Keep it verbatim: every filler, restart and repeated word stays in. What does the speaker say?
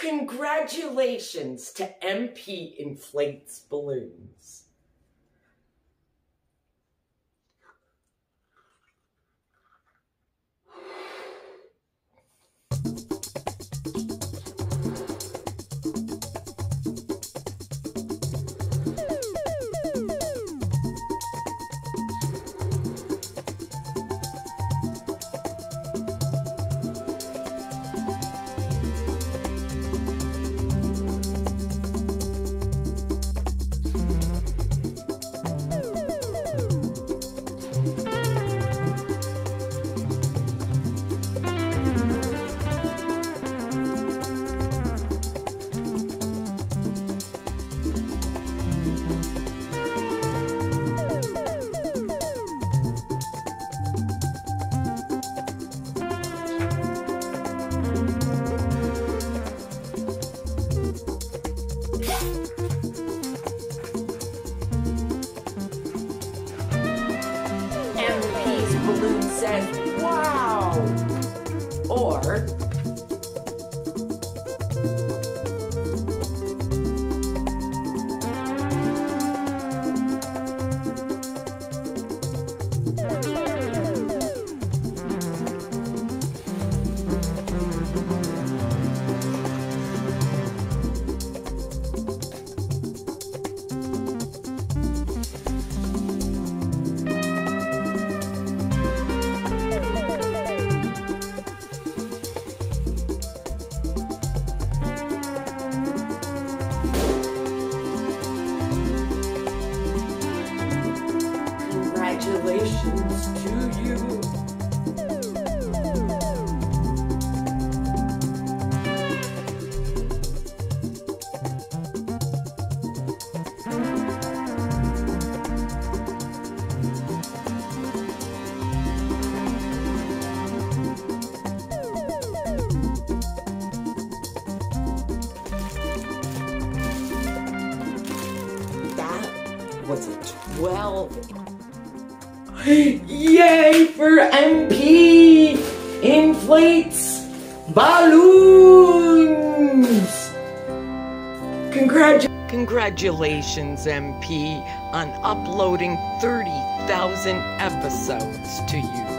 Congratulations to M P Inflates Balloons. M P's balloon says, wow! Or, congratulations to you. That was a twelve. Yay for M P Inflates Balloons! Congratu Congratulations, M P, on uploading thirty thousand episodes to you.